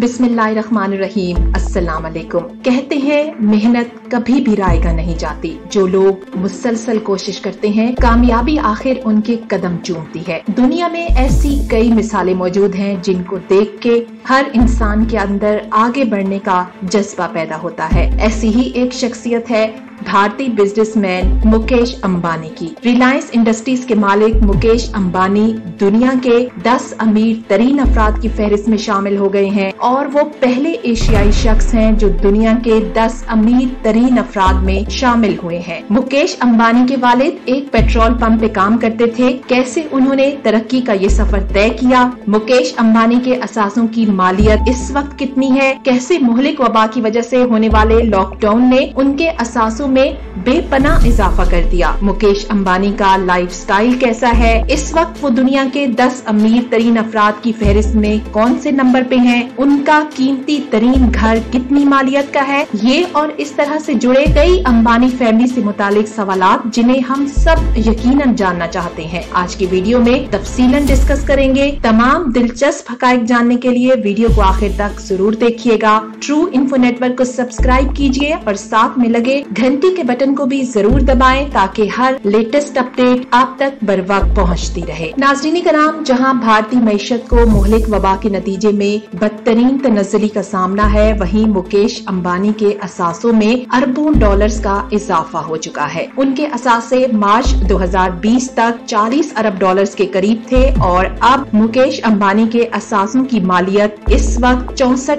बिस्मिल्लाहिर्रहमानिर्रहीम। अस्सलाम वालेकुम। कहते हैं मेहनत कभी भी रायगा नहीं जाती। जो लोग मुसलसल कोशिश करते हैं कामयाबी आखिर उनके कदम चूमती है। दुनिया में ऐसी कई मिसालें मौजूद हैं जिनको देख के हर इंसान के अंदर आगे बढ़ने का जज्बा पैदा होता है। ऐसी ही एक शख्सियत है भारतीय बिजनेसमैन मुकेश अंबानी की। रिलायंस इंडस्ट्रीज के मालिक मुकेश अंबानी दुनिया के 10 अमीर तरीन अफराद की फहरिस्त में शामिल हो गए हैं और वो पहले एशियाई शख्स हैं जो दुनिया के 10 अमीर तरीन अफराद में शामिल हुए हैं। मुकेश अंबानी के वालिद एक पेट्रोल पंप पे काम करते थे। कैसे उन्होंने तरक्की का ये सफर तय किया, मुकेश अंबानी के असासों की मालियत इस वक्त कितनी है, कैसे मुहलिक वबा की वजह से होने वाले लॉकडाउन ने उनके असासों में बेपनाह इजाफा कर दिया, मुकेश अंबानी का लाइफस्टाइल कैसा है, इस वक्त वो दुनिया के 10 अमीर तरीन अफराद की फहरिस्त में कौन से नंबर पे हैं, उनका कीमती तरीन घर कितनी मालियत का है, ये और इस तरह से जुड़े कई अंबानी फैमिली से मुतालिक सवालात जिन्हें हम सब यकीनन जानना चाहते हैं। आज की वीडियो में तफसीलन डिस्कस करेंगे। तमाम दिलचस्प हकायक जानने के लिए वीडियो को आखिर तक जरूर देखिएगा। ट्रू इन्फो नेटवर्क को सब्सक्राइब कीजिए और साथ में लगे घंटी के बटन को भी जरूर दबाएं ताकि हर लेटेस्ट अपडेट आप तक बर वक्त पहुँचती रहे। नाज़रीन कराम, जहां भारतीय मईशत को मुहलिक वबा के नतीजे में बदतरीन तनज़्ज़ुली का सामना है, वहीं मुकेश अंबानी के असासों में अरबों डॉलर्स का इजाफा हो चुका है। उनके असासे मार्च 2020 तक 40 अरब डॉलर्स के करीब थे और अब मुकेश अंबानी के असासों की मालियत इस वक्त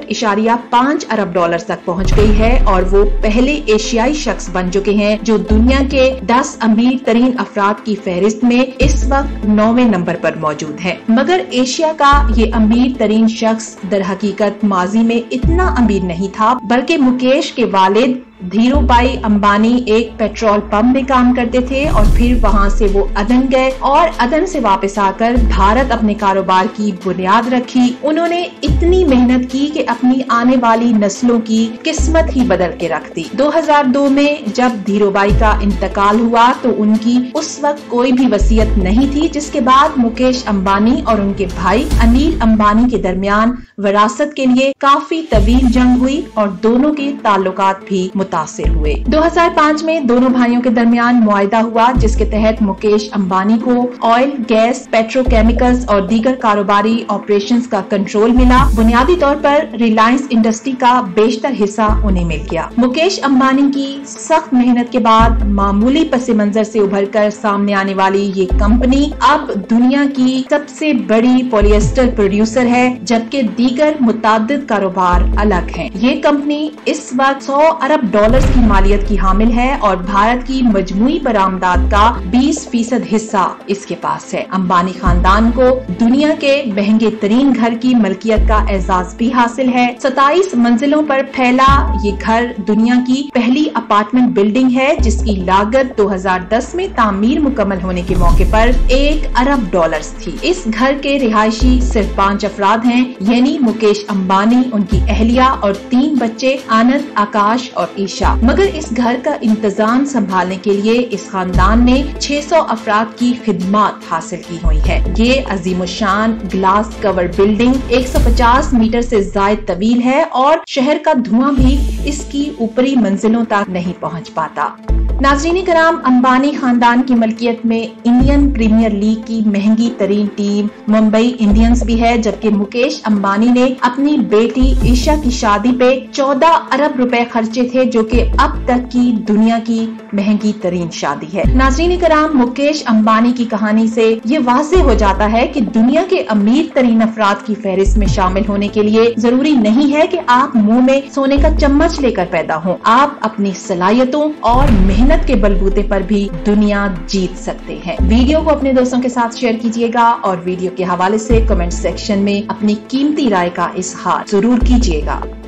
64.5 अरब डॉलर्स तक पहुँच गई है और वो पहले एशियाई शख्स बन चुके हैं जो दुनिया के 10 अमीर तरीन अफराद की फहरिस्त में इस वक्त 9वें नंबर पर मौजूद है। मगर एशिया का ये अमीर तरीन शख्स दर हकीकत माजी में इतना अमीर नहीं था, बल्कि मुकेश के वालिद धीरूभाई अंबानी एक पेट्रोल पंप में काम करते थे और फिर वहां से वो अदन गए और अदन से वापस आकर भारत अपने कारोबार की बुनियाद रखी। उन्होंने इतनी मेहनत की कि अपनी आने वाली नस्लों की किस्मत ही बदल के रख दी। 2002 में जब धीरूभाई का इंतकाल हुआ तो उनकी उस वक्त कोई भी वसीयत नहीं थी, जिसके बाद मुकेश अंबानी और उनके भाई अनिल अंबानी के दरमियान विरासत के लिए काफी तवील जंग हुई और दोनों के ताल्लुकात भी मुतासिर हुए। 2005 में दोनों भाइयों के दरमियान मुआहदा हुआ जिसके तहत मुकेश अंबानी को ऑयल, गैस, पेट्रोकेमिकल्स और दीगर कारोबारी ऑपरेशंस का कंट्रोल मिला। बुनियादी तौर पर रिलायंस इंडस्ट्री का बेशतर हिस्सा उन्हें मिल गया। मुकेश अंबानी की सख्त मेहनत के बाद मामूली पस मंजर से उभर कर सामने आने वाली ये कंपनी अब दुनिया की सबसे बड़ी पॉलिएस्टर प्रोड्यूसर है, जबकि दीगर मुताद्दिद कारोबार अलग हैं। ये कंपनी इस वक्त 100 अरब डॉलर्स की मालियत की हामिल है और भारत की मजमूई बरामदात का 20% हिस्सा इसके पास है। अंबानी खानदान को दुनिया के महंगे तरीन घर की मलकियत का एजाज भी हासिल है। 27 मंजिलों पर फैला ये घर दुनिया की पहली अपार्टमेंट बिल्डिंग है जिसकी लागत 2010 में तामीर मुकम्मल होने के मौके पर 1 अरब डॉलर्स थी। इस घर के रिहायशी सिर्फ 5 अफराद हैं, यानी मुकेश अंबानी, उनकी अहलिया और 3 बच्चे आनंद, आकाश और ईशा। मगर इस घर का इंतजाम संभालने के लिए इस खानदान ने 600 अफराद की खिदमत हासिल की हुई है। ये अजीमुशान ग्लास कवर बिल्डिंग 150 मीटर से जायद तवील है और शहर का धुआं भी इसकी ऊपरी मंजिलों तक नहीं पहुंच पाता। नाज़रीन कराम, अंबानी खानदान की मलकियत में इंडियन प्रीमियर लीग की महंगी तरीन टीम मुंबई इंडियंस भी है, जबकि मुकेश अंबानी ने अपनी बेटी ईशा की शादी पे 14 अरब रुपए खर्चे थे, जो कि अब तक की दुनिया की महंगी तरीन शादी है। नाज़रीन कराम, मुकेश अंबानी की कहानी से ये वाज़ेह हो जाता है कि दुनिया के अमीर तरीन अफराद की फहरिस्त में शामिल होने के लिए जरूरी नहीं है कि आप मुंह में सोने का चम्मच लेकर पैदा हों। आप अपनी सलाहियतों और मेहनत के बलबूते पर भी दुनिया जीत सकते हैं। वीडियो को अपने दोस्तों के साथ शेयर कीजिएगा और वीडियो के हवाले से कमेंट सेक्शन में अपनी कीमती राय का इजहार जरूर कीजिएगा।